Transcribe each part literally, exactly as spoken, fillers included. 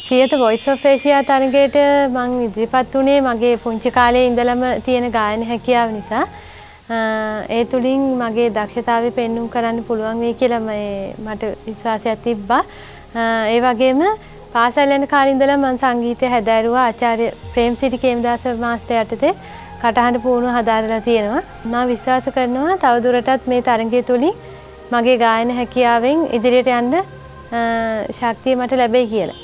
Siyatha voice of Asia තරගයට මම ඉදිරිපත් වුණේ මගේ පුංචි කාලේ ඉඳලම තියෙන ගායන හැකියාව නිසා. ඒ තුලින් මගේ දක්ෂතාවය පෙන්වන්න කරන්න පුළුවන් වෙයි කියලා මට විශ්වාසයක් තිබ්බා. ඒ වගේම පාසල් යන කාලේ ඉඳලා මම සංගීතය හැදෑරුවා ආචාර්ය ප්‍රේම්සිරි කේමදාස මාස්ටර් යටතේ කටහඬ පුහුණුව හදාරලා තියෙනවා. මම විශ්වාස කරනවා තවදුරටත් මේ තරගය තුලින් මගේ ගායන හැකියාවෙන් ඉදිරියට යන්න ශක්තිය මට ලැබෙයි කියලා.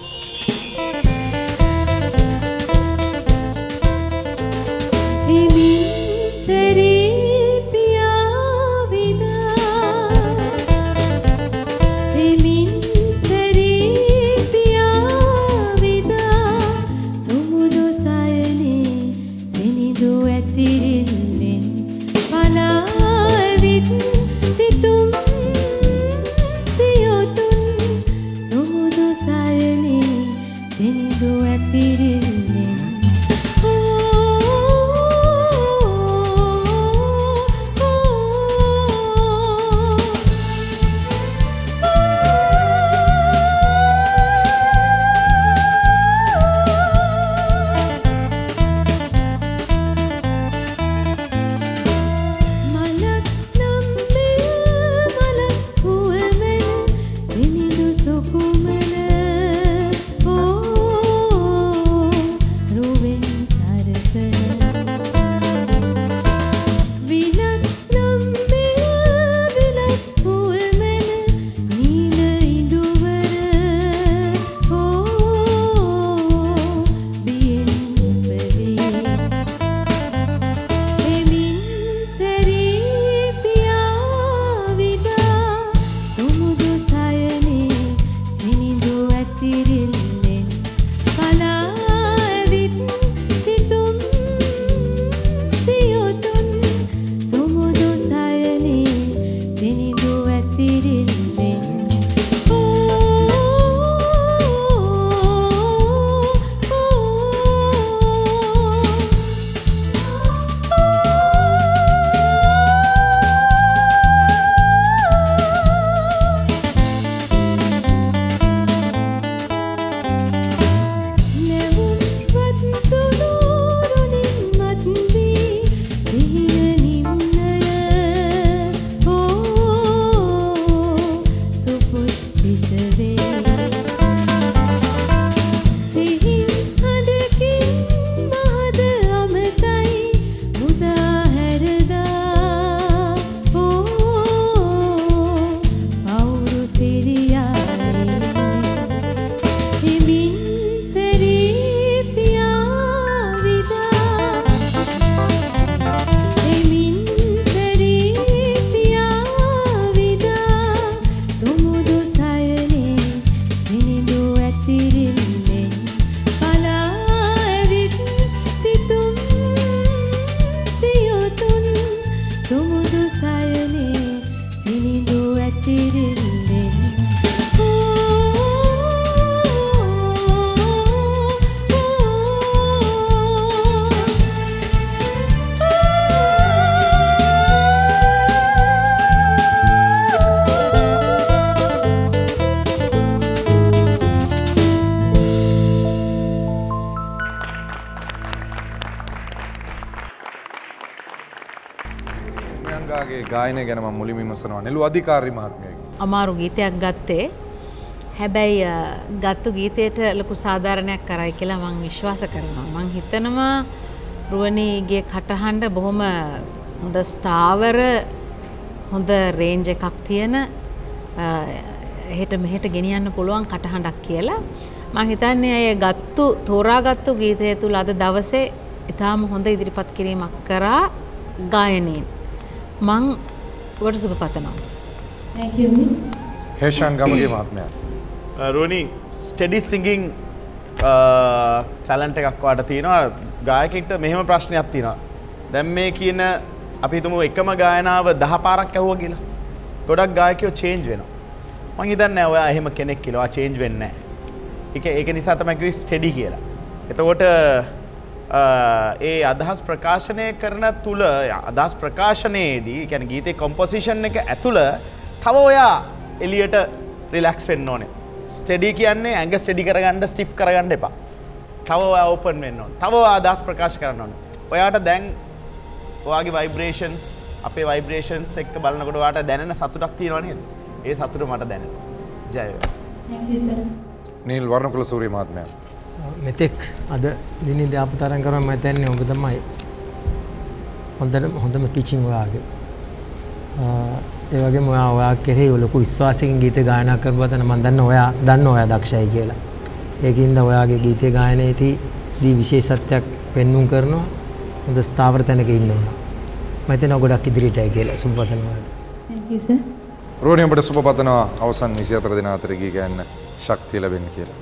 ගායනය ගැන මම මුලින්ම විමසනවා නෙළු අධිකාරී මහත්මියගේ. අමාරු ගීතයක් ගත්තේ. හැබැයි ගත්තු ගීතයට ලොකු සාධාරණයක් කරයි කියලා මම විශ්වාස කරනවා. මම හිතනවා රුවනීගේ කටහඬ බොහොම හොඳ ස්ථාවර හොඳ රේන්ජ් එකක් තියෙන එහෙට මෙහෙට ගෙනියන්න පුළුවන් කටහඬක් කියලා. මම හිතන්නේ අය ගත්තු තෝරාගත්තු ගීතය තුල අද දවසේ ඊටාම හොඳ ඉදිරිපත් කිරීමක් කරා ගායනයෙන්. මං ඔබට සුබ පතනවා. Thank you miss. Heshan Gamage මහත්මයා. රෝනි ස්ටෙඩි සිංගින් ටැලන්ට් එකක් වාට තියෙනවා. ගායකයෙක්ට මෙහෙම ප්‍රශ්නයක් තියෙනවා. දැන් මේ කියන අපි හිතමු එකම ගායනාව දහ පාරක් ඇහුවා කියලා. ගොඩක් ගායකයෝ චේන්ජ් වෙනවා. මං හිතන්නේ ඔයා එහෙම කෙනෙක් කියලා. ඔයා චේන්ජ් වෙන්නේ නැහැ. ඒක ඒක නිසා තමයි කිව්වේ ස්ටෙඩි කියලා. එතකොට ඒ අදහස් ප්‍රකාශනය කරන තුල අදහස් ප්‍රකාශනයේදී කියන්නේ ගීතේ කොම්පොසිෂන් එක ඇතුළ තව ඔයා එළියට රිලැක්ස් වෙන්න ඕනේ. ස්ටෙඩි කියන්නේ ඇඟ ස්ටෙඩි කරගන්න ස්ටිෆ් කරගන්න එපා. තව ඔයා ඕපන් වෙන්න ඕන. තව ඔයා අදහස් ප්‍රකාශ කරන්න ඕන. ඔයාට දැන් ඔයාගේ ভাইබ්‍රේෂන්ස් අපේ ভাইබ්‍රේෂන්ස් එක්ක බලනකොට ඔයාට දැනෙන සතුටක් තියෙනව නේද? ඒ සතුට මට දැනෙනවා. ජය වේවා. Thank you sir. Neil Warnakula Suriya මහත්මයා. මෙතෙක් අද දිනේදී ආපු තරම් කරම මම හිතන්නේ ඔබ තමයි හොඳම හොඳම පිචින් ඔයාගේ. ඒ වගේම ඔයා ඔයා කෙරෙහි ලොකු විශ්වාසයෙන් ගීත ගායනා කරපුවාද මම දන්න ඔයා දන්න ඔයා දක්ෂයි කියලා. ඒකින්ද ඔයාගේ ගීත ගායනයේදී දී විශේෂත්වයක් පෙන්වුම් කරනවා. හොඳ ස්ථාවර තැනක ඉන්නවා. මම හිතනවා ගොඩක් ඉදිරියටයි කියලා සුබ පතනවා. Thank you sir. රෝණි ඔබට සුබ පතනවා අවසන් විසිහතර දින අතර ගී ගයන්න ශක්තිය ලැබෙන්න කියලා.